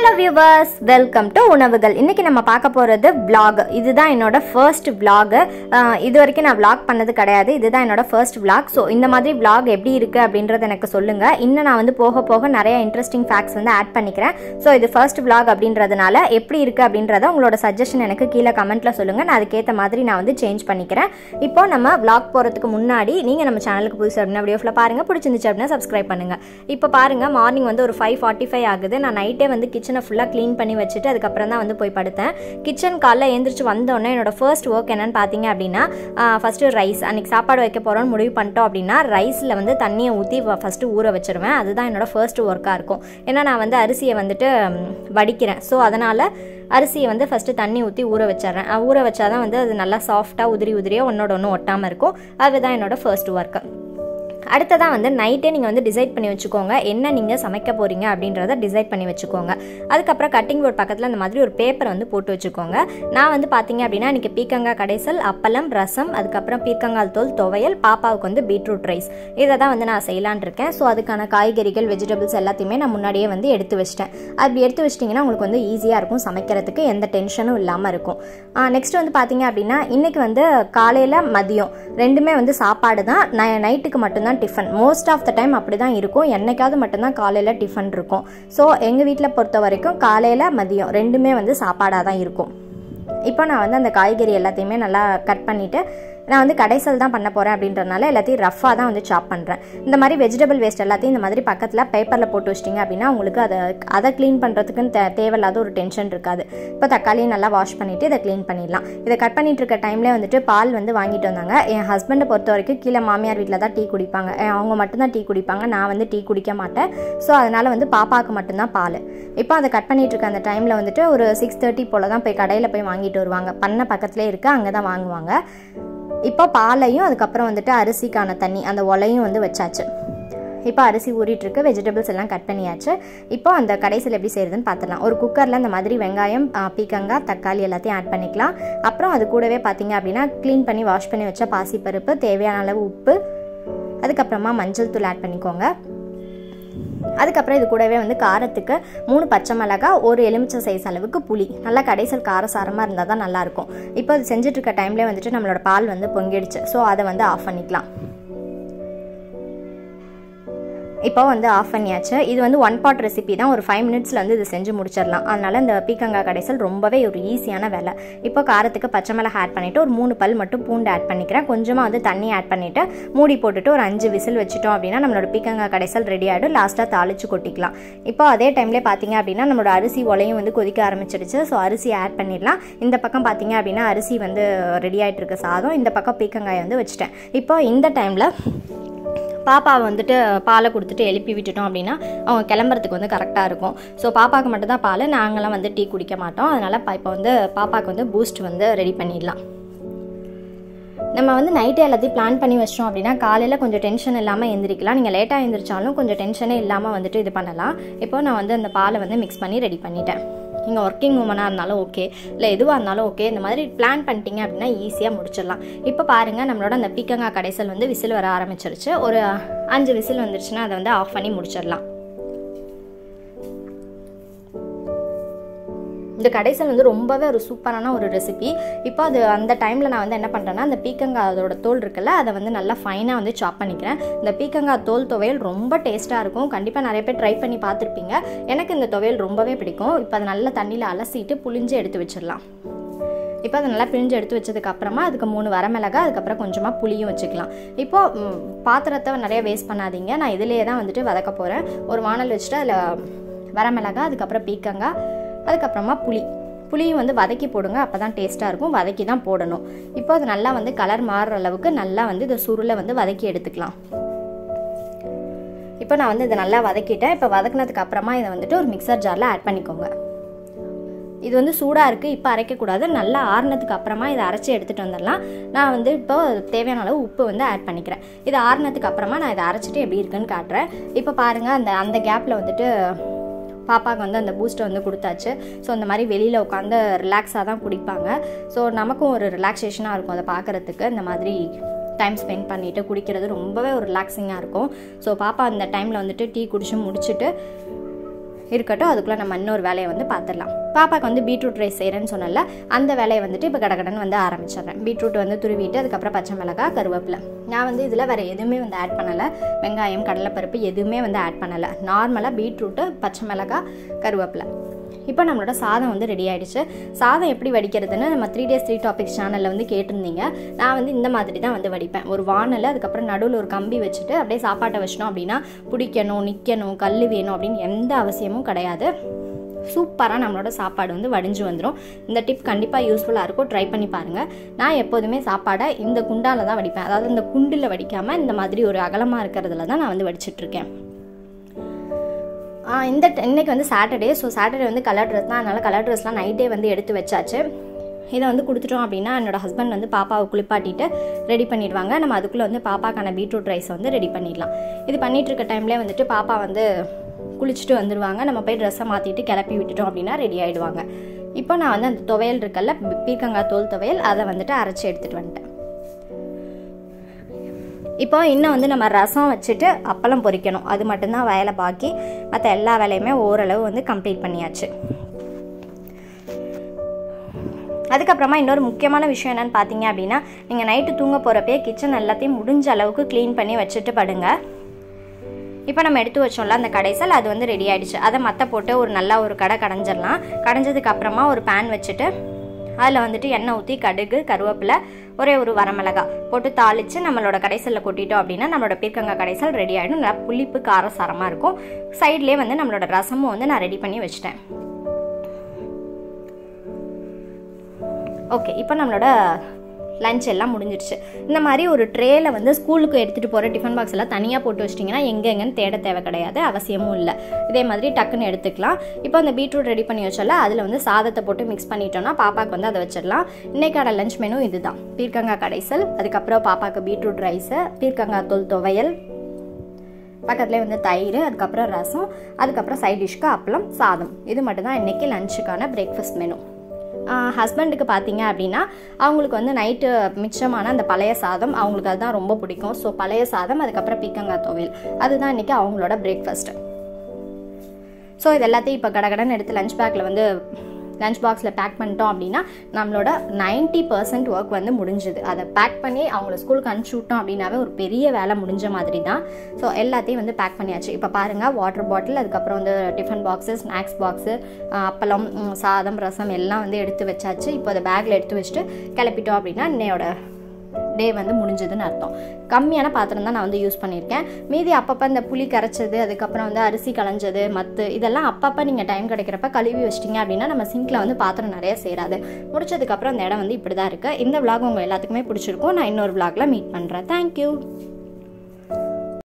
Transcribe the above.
Hello viewers, welcome to உணவுகள். இன்னைக்கு நம்ம பார்க்க போறது vlog. இதுதான் என்னோட first vlog. இதுவரைக்கும் நான் vlog பண்ணது கிடையாது. இதுதான் என்னோட first vlog. So இந்த மாதிரி vlog எப்படி இருக்கு அப்படிங்கறத எனக்கு சொல்லுங்க. இன்னும் நான் வந்து போக போக நிறைய interesting facts வந்து ஆட் பண்ணிக்கிறேன். So இது first vlog அப்படின்றதுனால எப்படி இருக்கு அப்படிங்கறத உங்களோட சஜஷன் எனக்கு கீழ கமெண்ட்ல சொல்லுங்க. நான் அதுக்கு ஏத்த மாதிரி நான் வந்து சேஞ்ச் பண்ணிக்கிறேன். இப்போ நம்ம vlog போறதுக்கு முன்னாடி நீங்க நம்ம சேனலுக்கு புதுசா அப்படினா வீடியோ ஃபுல்லா பாருங்க. பிடிச்சிருந்துச்சு அப்படினா subscribe பண்ணுங்க. இப்போ பாருங்க மார்னிங் வந்து ஒரு 5:45 ஆகுது. நான் நைட்டே வந்து கிச்சனை ஃபுல்லாக க்ளீன் பண்ணி வச்சுட்டு அதுக்கப்புறம் தான் வந்து போய் படுத்தேன். கிச்சன் காலைல எழுந்திரிச்சு வந்தோடனே என்னோட ஃபர்ஸ்ட் ஒர்க் என்னன்னு பார்த்தீங்க அப்படின்னா ஃபஸ்ட்டு ரைஸ் அன்றைக்கி சாப்பாடு வைக்க போகிறோன்னு முடிவு பண்ணிட்டோம் அப்படின்னா ரைஸில் வந்து தண்ணியை ஊற்றி ஃபஸ்ட்டு ஊற வச்சுருவேன். அதுதான் என்னோட ஃபர்ஸ்ட் ஒர்க்காக இருக்கும். ஏன்னா நான் வந்து அரிசியை வந்துட்டு வடிக்கிறேன். ஸோ அதனால் அரிசியை வந்து ஃபஸ்ட்டு தண்ணி ஊற்றி ஊற வச்சிட்றேன். ஊற வச்சா தான் வந்து அது நல்லா சாஃப்டாக உதிரியாக ஒன்னோட ஒன்று ஒட்டாமல் இருக்கும். அதுதான் என்னோட ஃபர்ஸ்ட் ஒர்க்கு. அடுத்ததான் வந்து நைட்டே நீங்கள் வந்து டிசைட் பண்ணி வச்சுக்கோங்க என்ன நீங்கள் சமைக்க போகிறீங்க அப்படின்றத டிசைட் பண்ணி வச்சுக்கோங்க. அதுக்கப்புறம் கட்டிங் போர்ட் பக்கத்தில் அந்த மாதிரி ஒரு பேப்பர் வந்து போட்டு வச்சுக்கோங்க. நான் வந்து பார்த்தீங்க அப்படின்னா இன்றைக்கி பீக்கங்காய் கடைசல், அப்பளம், ரசம், அதுக்கப்புறம் பீக்கங்காய் தோல் துவையல், பாப்பாவுக்கு வந்து பீட்ரூட் ரைஸ் இதை தான் வந்து நான் செய்யலான் இருக்கேன். ஸோ அதுக்கான காய்கறிகள் வெஜிடபிள்ஸ் எல்லாத்தையுமே நான் முன்னாடியே வந்து எடுத்து வச்சிட்டேன். அப்படி எடுத்து வச்சிட்டிங்கன்னா உங்களுக்கு வந்து ஈஸியாக இருக்கும் சமைக்கிறதுக்கு, எந்த டென்ஷனும் இல்லாமல் இருக்கும். நெக்ஸ்ட் வந்து பார்த்தீங்க அப்படின்னா இன்றைக்கி வந்து காலையில் மதியம் ரெண்டுமே வந்து சாப்பாடு தான். நைட்டுக்கு மட்டும்தான் tiffin. Most of the time அப்படி தான் இருக்கும். என்னைக்காவது மட்டும்தான் காலையில் டிஃபன் இருக்கும். ஸோ எங்கள் வீட்டில் பொறுத்த வரைக்கும் காலையில் மதியம் ரெண்டுமே வந்து சாப்பாடாக தான் இருக்கும். இப்போ நான் வந்து அந்த காய்கறி எல்லாத்தையுமே நல்லா கட் பண்ணிவிட்டு நான் வந்து கடைசல் தான் பண்ண போகிறேன் அப்படின்றனால எல்லாத்தையும் ரஃபாக தான் வந்து சாப் பண்ணுறேன். இந்த மாதிரி வெஜிடபிள் வேஸ்ட் எல்லாத்தையும் இந்த மாதிரி பக்கத்தில் பேப்பரில் போட்டு வச்சிட்டிங்க அப்படின்னா உங்களுக்கு அதை க்ளீன் பண்ணுறதுக்குன்னு தேவையில்லாத ஒரு டென்ஷன் இருக்காது. இப்போ தக்காளியை நல்லா வாஷ் பண்ணிவிட்டு இதை க்ளீன் பண்ணிடலாம். இதை கட் பண்ணிட்டு இருக்க டைம்லேயே வந்துட்டு பால் வந்து வாங்கிட்டு வந்தாங்க. என் ஹஸ்பண்டை பொறுத்த வரைக்கும் கீழே மாமியார் வீட்டில் தான் டீ குடிப்பாங்க. அவங்க மட்டும்தான் டீ குடிப்பாங்க, நான் வந்து டீ குடிக்க மாட்டேன். ஸோ அதனால் வந்து பாப்பாவுக்கு மட்டும்தான் பால். இப்போ அதை கட் பண்ணிட்டு இருக்க அந்த டைமில் வந்துட்டு ஒரு 6:30 போல் தான் போய் கடையில் போய் வாங்கிட்டு வருவாங்க. பண்ண பக்கத்துலேயே இருக்குது, அங்கே தான் வாங்குவாங்க. இப்போ பாலையும் அதுக்கப்புறம் வந்துட்டு அரிசிக்கான தண்ணி அந்த ஒலையும் வந்து வச்சாச்சு. இப்போ அரிசி ஊறிட்டுருக்கு, வெஜிடபிள்ஸ் எல்லாம் கட் பண்ணியாச்சு. இப்போ அந்த கடைசியில் எப்படி செய்யறதுன்னு பார்த்துலாம். ஒரு குக்கரில் இந்த மாதிரி வெங்காயம், பீக்கங்காய், தக்காளி எல்லாத்தையும் ஆட் பண்ணிக்கலாம். அப்புறம் அது கூடவே பார்த்தீங்க அப்படின்னா க்ளீன் பண்ணி வாஷ் பண்ணி வச்ச பாசிப்பருப்பு, தேவையான அளவு உப்பு, அதுக்கப்புறமா மஞ்சள் தூள் ஆட் பண்ணிக்கோங்க. அதுக்கப்புறம் இது கூடவே வந்து காரத்துக்கு 3 பச்சை மிளகாய், ஒரு எலுமிச்சை சைஸ் அளவுக்கு புளி. நல்லா கடைசல் காரசாரமாக இருந்தால் தான் நல்லாயிருக்கும். இப்போ அது செஞ்சுட்டு இருக்க டைம்லேயே வந்துட்டு நம்மளோட பால் வந்து பொங்கிடுச்சு. ஸோ அதை வந்து ஆஃப் பண்ணிக்கலாம். இப்போ வந்து ஆஃப் பண்ணியாச்சு. இது வந்து 1 pot ரெசிபி தான். ஒரு 5 minutesல வந்து இது செஞ்சு முடிச்சிடலாம். அதனால இந்த பீக்கங்காய் கடைசல் ரொம்பவே ஒரு ஈஸியான வேலை. இப்போ காரத்துக்கு பச்சை மிளகாய் ஆட் பண்ணிவிட்டு ஒரு 3 பல் மட்டும் பூண்டு ஆட் பண்ணிக்கிறேன். கொஞ்சமாக வந்து தண்ணி ஆட் பண்ணிவிட்டு மூடி போட்டுட்டு ஒரு 5 விசில் வச்சுட்டோம் அப்படின்னா நம்மளோட பீக்கங்காய் கடைசல் ரெடி ஆகிடும். லாஸ்ட்டாக தாளிச்சு கொட்டிக்கலாம். இப்போ அதே டைம்லேயே பார்த்தீங்க அப்படின்னா நம்மளோட அரிசி ஒலையும் வந்து கொதிக்க ஆரம்பிச்சிடுச்சு. ஸோ அரிசி ஆட் பண்ணிடலாம். இந்த பக்கம் பார்த்தீங்க அப்படின்னா அரிசி வந்து ரெடி ஆகிட்டு இருக்க சாதம், இந்த பக்கம் பீக்கங்காய் வந்து வச்சுட்டேன். இப்போ இந்த டைமில் பாப்பாவை வந்துட்டு பாலை கொடுத்துட்டு எழுப்பி விட்டுட்டோம் அப்படின்னா அவங்க கிளம்புறதுக்கு வந்து கரெக்டாக இருக்கும். ஸோ பாப்பாவுக்கு மட்டும்தான் பால், நாங்களாம் வந்து டீ குடிக்க மாட்டோம். அதனால் இப்போ வந்து பாப்பாவுக்கு வந்து பூஸ்ட் வந்து ரெடி பண்ணிடலாம். நம்ம வந்து நைட்டு எல்லாத்தையும் பிளான் பண்ணி வச்சிட்டோம் அப்படின்னா காலையில் கொஞ்சம் டென்ஷன் இல்லாமல் எழுந்திரிக்கலாம். நீங்கள் லேட்டாக எழுந்திரிச்சாலும் கொஞ்சம் டென்ஷனே இல்லாமல் வந்துட்டு இது பண்ணலாம். இப்போ நான் வந்து அந்த பாலை வந்து மிக்ஸ் பண்ணி ரெடி பண்ணிட்டேன். நீங்கள் ஒர்க்கிங் உமனாக இருந்தாலும் ஓகே, இல்லை எதுவாக இருந்தாலும் ஓகே, இந்த மாதிரி பிளான் பண்ணிட்டீங்க அப்படின்னா ஈஸியாக முடிச்சிடலாம். இப்போ பாருங்கள் நம்மளோட அந்த பீக்கங்காய் கடைசல் வந்து விசில் வர ஆரம்பிச்சிருச்சு. ஒரு 5 விசில் வந்துருச்சுன்னா அதை வந்து ஆஃப் பண்ணி முடிச்சிடலாம். இந்த கடைசல் வந்து ரொம்பவே ஒரு சூப்பரான ஒரு ரெசிபி. இப்போ அது அந்த டைமில் நான் வந்து என்ன பண்ணுறேன்னா அந்த பீக்கங்காய் அதோட தோல் இருக்குல்ல அதை வந்து நல்லா ஃபைனாக வந்து சாப் பண்ணிக்கிறேன். இந்த பீக்கங்காய் தோல் துவையல் ரொம்ப டேஸ்ட்டாக இருக்கும். கண்டிப்பாக நிறைய பேர் ட்ரை பண்ணி பார்த்துருப்பீங்க. எனக்கு இந்த துவையல் ரொம்பவே பிடிக்கும். இப்போ அதை நல்லா தண்ணியில் அலசிட்டு புளிஞ்சு எடுத்து வச்சிடலாம். இப்போ அதை நல்லா பிழிஞ்சு எடுத்து வச்சதுக்கு அப்புறமா அதுக்கு 3 வரமிளகாய், அதுக்கப்புறம் கொஞ்சமாக புளியும் வச்சுக்கலாம். இப்போது பாத்திரத்தை நிறைய வேஸ்ட் பண்ணாதீங்க. நான் இதிலேயே தான் வந்துட்டு வதக்க போகிறேன். ஒரு வானல் வச்சுட்டு அதில் வரமிளகாய், அதுக்கப்புறம் பீக்கங்காய், அதுக்கப்புறமா புளியும் வந்து வதக்கி போடுங்க. அப்போ தான் டேஸ்ட்டாக இருக்கும். வதக்கி தான் போடணும். இப்போ அது நல்லா வந்து கலர் மாறுற அளவுக்கு நல்லா வந்து இந்த சுருளை வந்து வதக்கி எடுத்துக்கலாம். இப்போ நான் வந்து இதை நல்லா வதக்கிட்டேன். இப்போ வதக்கினதுக்கு அப்புறமா இதை வந்துட்டு ஒரு மிக்சர் ஜாரில் ஆட் பண்ணிக்கோங்க. இது வந்து சூடாக இருக்குது, இப்போ அரைக்கக்கூடாது. நல்லா ஆறுனதுக்கு அப்புறமா இதை அரைச்சி எடுத்துகிட்டு வந்துடலாம். நான் வந்து இப்போ தேவையான அளவு உப்பு வந்து ஆட் பண்ணிக்கிறேன். இது ஆறுனதுக்கு அப்புறமா நான் இதை அரைச்சிட்டு எப்படி இருக்குன்னு காட்டுறேன். இப்போ பாருங்கள் அந்த கேப்பில் வந்துட்டு பாப்பாவுக்கு வந்து அந்த பூஸ்ட்டை வந்து கொடுத்தாச்சு. ஸோ அந்த மாதிரி வெளியில் உட்காந்து ரிலாக்ஸாக தான் குடிப்பாங்க. ஸோ நமக்கும் ஒரு ரிலாக்ஸேஷனாக இருக்கும் அதை பார்க்குறதுக்கு. இந்த மாதிரி டைம் ஸ்பெண்ட் பண்ணிவிட்டு குடிக்கிறது ரொம்பவே ஒரு ரிலாக்ஸிங்காக இருக்கும். ஸோ பாப்பா அந்த டைமில் வந்துட்டு டீ குடிச்சு முடிச்சுட்டு இருக்கட்டும். அதுக்குள்ளே நம்ம இன்னொரு வேலையை வந்து பார்த்துடலாம். பாப்பாவுக்கு வந்து பீட்ரூட் ரைஸ் செய்கிறேன்னு சொன்னல, அந்த வேலையை வந்துட்டு இப்போ கடகடன்னு வந்து ஆரம்பிச்சிடுறேன். பீட்ரூட் வந்து துருவிட்டு அதுக்கப்புறம் பச்சை மிளகாய், கருவேப்பிலை. நான் வந்து இதில் வேறு எதுவுமே வந்து ஆட் பண்ணலை. வெங்காயம், கடலைப்பருப்பு எதுவுமே வந்து ஆட் பண்ணலை. நார்மலாக பீட்ரூட்டு, பச்சை மிளகாய், கருவேப்பிலை. இப்போ நம்மளோட சாதம் வந்து ரெடி ஆகிடுச்சு. சாதம் எப்படி வடிக்கிறதுன்னு நம்ம 3 Days 3 Topics சேனலில் வந்து கேட்டிருந்தீங்க. நான் வந்து இந்த மாதிரி தான் வந்து வடிப்பேன். ஒரு வானல், அதுக்கப்புறம் நடுவில் ஒரு கம்பி வச்சுட்டு அப்படியே சாப்பாட்டை வச்சிட்டோம் அப்படின்னா பிடிக்கணும், நிற்கணும், கல் வேணும் அப்படின்னு எந்த அவசியமும் கிடையாது. சூப்பராக நம்மளோட சாப்பாடு வந்து வடிஞ்சு வந்துடும். இந்த டிப் கண்டிப்பாக யூஸ்ஃபுல்லாக இருக்கும். ட்ரை பண்ணி பாருங்கள். நான் எப்போதுமே சாப்பாடை இந்த குண்டாவில் தான் வடிப்பேன். அதாவது இந்த குண்டில் வடிக்காமல் இந்த மாதிரி ஒரு அகலமாக இருக்கிறதுல தான் நான் வந்து வடிச்சிட்ருக்கேன். இன்னைக்கு வந்து சாட்டர்டே. ஸோ சாட்டர்டே வந்து கலர் ட்ரெஸ் தான். அதனால் கலர் ட்ரெஸ்லாம் நைட்டே வந்து எடுத்து வச்சாச்சு. இதை வந்து கொடுத்துட்டோம் அப்படின்னா என்னோடய ஹஸ்பண்ட் வந்து பாப்பாவை குளிப்பாட்டிட்டு ரெடி பண்ணிடுவாங்க. நம்ம அதுக்குள்ளே வந்து பாப்பாக்கான பீட்ரூட் ரைஸ் வந்து ரெடி பண்ணிடலாம். இது பண்ணிகிட்டு இருக்க டைம்லேயே வந்துட்டு பாப்பா வந்து குளிச்சுட்டு வந்துடுவாங்க. நம்ம போய் ட்ரெஸ்ஸை மாற்றிட்டு கிளப்பி விட்டுட்டோம் அப்படின்னா ரெடி ஆகிடுவாங்க. இப்போ நான் வந்து அந்த துவையல் இருக்குல்ல, பீர்க்கங்காய் தோல் துவையல், அதை வந்துட்டு அரைச்சி எடுத்துகிட்டு வந்துட்டேன். இப்போ இன்னும் வந்து நம்ம ரசம் வச்சுட்டு அப்பளம் பொரிக்கணும். அது மட்டும்தான் வேலை பாக்கி. மற்ற எல்லா வேலையுமே ஓரளவு வந்து கம்ப்ளீட் பண்ணியாச்சு. அதுக்கப்புறமா இன்னொரு முக்கியமான விஷயம் என்னென்னு பார்த்தீங்க அப்படின்னா, நீங்கள் நைட்டு தூங்க போகிறப்பே கிச்சன் எல்லாத்தையும் முடிஞ்ச அளவுக்கு க்ளீன் பண்ணி வச்சுட்டு படுங்க. இப்போ நம்ம எடுத்து வச்சோம்ல அந்த கடைசல், அது வந்து ரெடி ஆகிடுச்சு. அதை மற்ற போட்டு ஒரு நல்லா ஒரு கடைஞ்சிடலாம். கடைஞ்சதுக்கப்புறமா ஒரு பேன் வச்சுட்டு அதில் வந்துட்டு எண்ணெய் ஊற்றி கடுகு, கருவேப்பிலை, ஒரே ஒரு வரமிளகாய் போட்டு தாளித்து நம்மளோட கடைசலில் கொட்டிட்டோம் அப்படின்னா நம்மளோட பீர்க்கங்காய் கடைசல் ரெடி ஆகிடும். நல்லா புளிப்பு காரசாரமாக இருக்கும். சைட்லேயே வந்து நம்மளோட ரசமும் வந்து நான் ரெடி பண்ணி வச்சுட்டேன். ஓகே, இப்போ நம்மளோட லஞ்ச் எல்லாம் முடிஞ்சிடுச்சு. இந்த மாதிரி ஒரு ட்ரேயில் வந்து ஸ்கூலுக்கு எடுத்துகிட்டு போகிற டிஃபன் பாக்ஸ் எல்லாம் தனியாக போட்டு வச்சிட்டிங்கன்னா எங்கெங்கன்னு தேட தேவை கிடையாது, அவசியமும் இல்லை. இதே மாதிரி டக்குன்னு எடுத்துக்கலாம். இப்போ அந்த பீட்ரூட் ரெடி பண்ணி வச்சால அதில் வந்து சாதத்தை போட்டு மிக்ஸ் பண்ணிட்டோம்னா பாப்பாவுக்கு வந்து அதை வச்சிடலாம். இன்றைக்கான லஞ்ச் மெனு இதுதான். பீர்க்கங்காய் கடைசல், அதுக்கப்புறம் பாப்பாவுக்கு பீட்ரூட் ரைஸு, பீர்க்கங்காய் தோல் துவையல், பக்கத்துலேயே வந்து தயிர், அதுக்கப்புறம் ரசம், அதுக்கப்புறம் சைட் டிஷ்க்கு அப்பளம், சாதம். இது மட்டும்தான் இன்றைக்கி லஞ்சுக்கான பிரேக்ஃபாஸ்ட் மெனு. ஹஸ்பண்டுக்கு பார்த்தீங்க அப்படின்னா அவங்களுக்கு வந்து நைட்டு மிச்சமான அந்த பழைய சாதம், அவங்களுக்கு அதுதான் ரொம்ப பிடிக்கும். ஸோ பழைய சாதம், அதுக்கப்புறம் பீர்க்கங்காய் துவையல், அதுதான் இன்றைக்கி அவங்களோட பிரேக்ஃபாஸ்ட்டு. ஸோ இது எல்லாத்தையும் இப்போ கடகடன்னு எடுத்து லஞ்ச் பேக்கில் வந்து லஞ்ச் பாக்ஸில் பேக் பண்ணிட்டோம் அப்படின்னா நம்மளோட 90% ஒர்க் வந்து முடிஞ்சுது. அதை பேக் பண்ணி அவங்கள ஸ்கூலுக்கு அனுப்பிச்சி விட்டோம் அப்படின்னாவே ஒரு பெரிய வேலை முடிஞ்ச மாதிரி தான். ஸோ எல்லாத்தையும் வந்து பேக் பண்ணியாச்சு. இப்போ பாருங்கள், வாட்டர் பாட்டில், அதுக்கப்புறம் வந்து டிஃபன் பாக்ஸு, ஸ்நாக்ஸ் பாக்ஸு, அப்பளம், சாதம், ரசம் எல்லாம் வந்து எடுத்து வச்சாச்சு. இப்போ அதை பேக்கில் எடுத்து வச்சுட்டு கிளப்பிட்டோம் அப்படின்னா இன்னையோட டே வந்து முடிஞ்சதுன்னு அர்த்தம். கம்மியான பாத்திரம் தான் நான் வந்து யூஸ் பண்ணியிருக்கேன். மீதி அப்பப்போ இந்த புளி கரைச்சது, அதுக்கப்புறம் வந்து அரிசி களைஞ்சது, மற்ற இதெல்லாம் அப்பப்போ நீங்கள் டைம் கிடைக்கிறப்ப கழுவி வச்சிட்டிங்க அப்படின்னா நம்ம சிங்கில் வந்து பாத்திரம் நிறைய சேராது. முடிச்சதுக்கப்புறம் அந்த இடம் வந்து இப்படி தான் இருக்குது. இந்த விளாக் உங்கள் எல்லாத்துக்குமே பிடிச்சிருக்கும். நான் இன்னொரு விளாகில் மீட் பண்ணுறேன். தேங்க்யூ.